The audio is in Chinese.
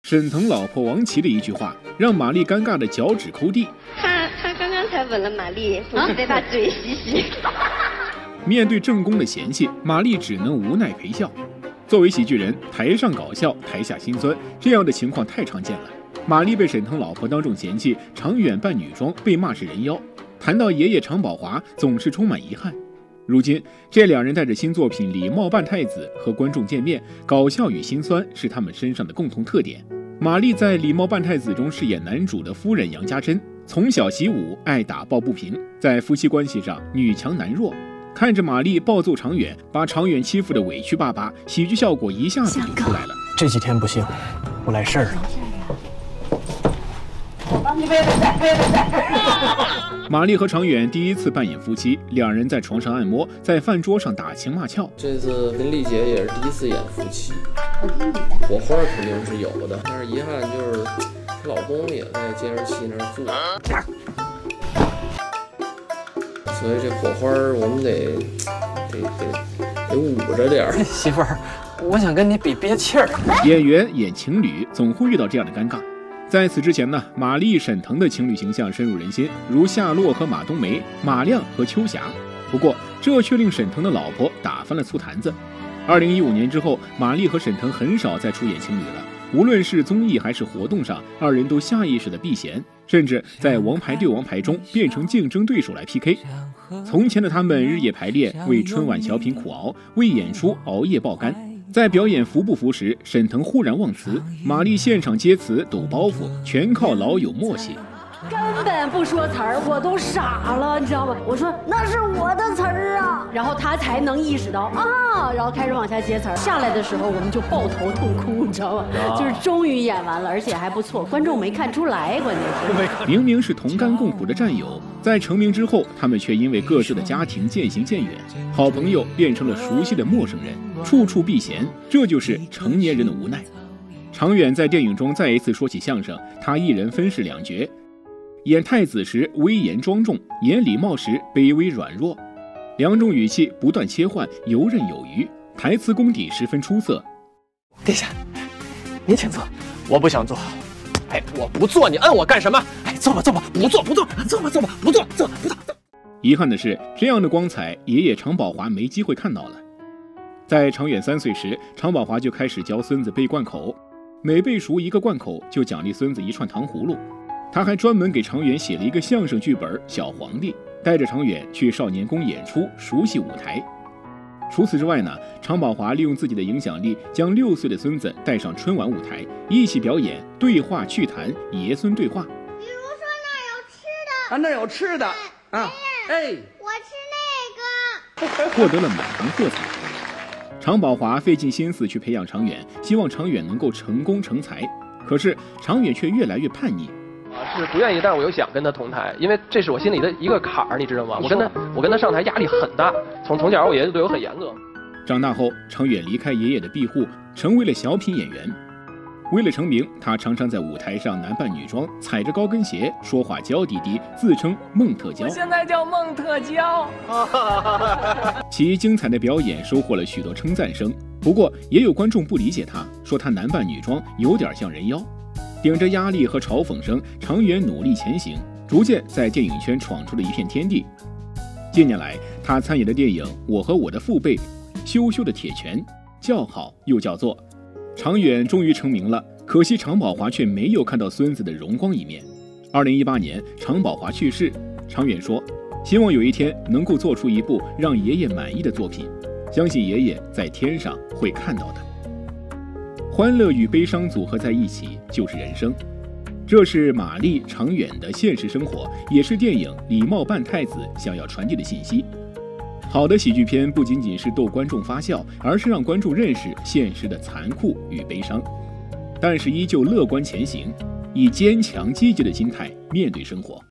沈腾老婆王琦的一句话，让马丽尴尬的脚趾抠地。 他刚刚才吻了马丽，不是被他嘴洗洗。 面对正宫的嫌弃，马丽只能无奈陪笑。作为喜剧人，台上搞笑，台下心酸，这样的情况太常见了。马丽被沈腾老婆当众嫌弃，常远扮女装被骂是人妖。谈到爷爷常宝华，总是充满遗憾。如今，这两人带着新作品《礼貌扮太子》和观众见面，搞笑与心酸是他们身上的共同特点。马丽在《礼貌扮太子》中饰演男主的夫人杨家珍，从小习武，爱打抱不平，在夫妻关系上女强男弱。看着马丽暴揍常远，把常远欺负的委屈巴巴，喜剧效果一下子就出来了。 这几天不幸，我来事儿了。 马丽和常远第一次扮演夫妻，两人在床上按摩，在饭桌上打情骂俏。 这次跟丽姐也是第一次演夫妻，火花肯定是有的，但是遗憾就是她老公也在监视器那儿坐，所以这火花我们得捂着点儿。 媳妇儿，我想跟你比憋气儿。 演员演情侣总会遇到这样的尴尬。在此之前呢，马丽沈腾的情侣形象深入人心，如夏洛和马冬梅、马亮和秋霞。不过，这却令沈腾的老婆打翻了醋坛子。2015年之后，马丽和沈腾很少再出演情侣了。无论是综艺还是活动上，二人都下意识的避嫌，甚至在《王牌对王牌》中变成竞争对手来 PK。从前的他们日夜排练，为春晚小品苦熬，为演出熬夜爆肝。在表演服不服时，沈腾忽然忘词，马丽现场接词抖包袱，全靠老友默契。 根本不说词儿，我都傻了，你知道吗？我说那是我的词儿啊，然后他才能意识到啊，然后开始往下接词儿。下来的时候我们就抱头痛哭，你知道吗？就是终于演完了，而且还不错，观众没看出来，关键是明明是同甘共苦的战友，在成名之后，他们却因为各自的家庭渐行渐远，好朋友变成了熟悉的陌生人，处处避嫌，这就是成年人的无奈。常远在电影中再一次说起相声，他一人分饰两角。演太子时威严庄重，演礼貌时卑微软弱，两种语气不断切换，游刃有余，台词功底十分出色。 殿下，您请坐。我不想坐。哎，我不坐，你摁我干什么？哎，坐吧，坐吧，不坐，不坐，坐吧，坐吧，不坐，坐，不坐。 遗憾的是，这样的光彩，爷爷常宝华没机会看到了。在常远3岁时，常宝华就开始教孙子背贯口，每背熟一个贯口，就奖励孙子一串糖葫芦。他还专门给常远写了一个相声剧本《小皇帝》，带着常远去少年宫演出，熟悉舞台。除此之外呢，常宝华利用自己的影响力，将6岁的孙子带上春晚舞台，一起表演对话趣谈爷孙对话。 比如说那儿有吃的， 那儿有吃的啊，哎， 我吃那个， 获得了满堂喝彩。常宝华费尽心思去培养常远，希望常远能够成功成才，可是常远却越来越叛逆。 是不愿意，但是我又想跟他同台，因为这是我心里的一个坎儿，你知道吗？我跟他上台压力很大，从小我爷爷对我很严格。 长大后，常远离开爷爷的庇护，成为了小品演员。为了成名，他常常在舞台上男扮女装，踩着高跟鞋，说话娇滴滴，自称孟特娇。 我现在叫孟特娇。 其精彩的表演收获了许多称赞声，不过也有观众不理解他，说他男扮女装有点像人妖。顶着压力和嘲讽声，常远努力前行，逐渐在电影圈闯出了一片天地。近年来，他参演的电影《我和我的父辈》《羞羞的铁拳》叫好又叫座。常远终于成名了，可惜常宝华却没有看到孙子的荣光一面。2018年，常宝华去世，常远说，希望有一天能够做出一部让爷爷满意的作品，相信爷爷在天上会看到的。欢乐与悲伤组合在一起就是人生，这是马丽、常远的现实生活，也是电影《礼貌扮太子》想要传递的信息。好的喜剧片不仅仅是逗观众发笑，而是让观众认识现实的残酷与悲伤，但是依旧乐观前行，以坚强积极的心态面对生活。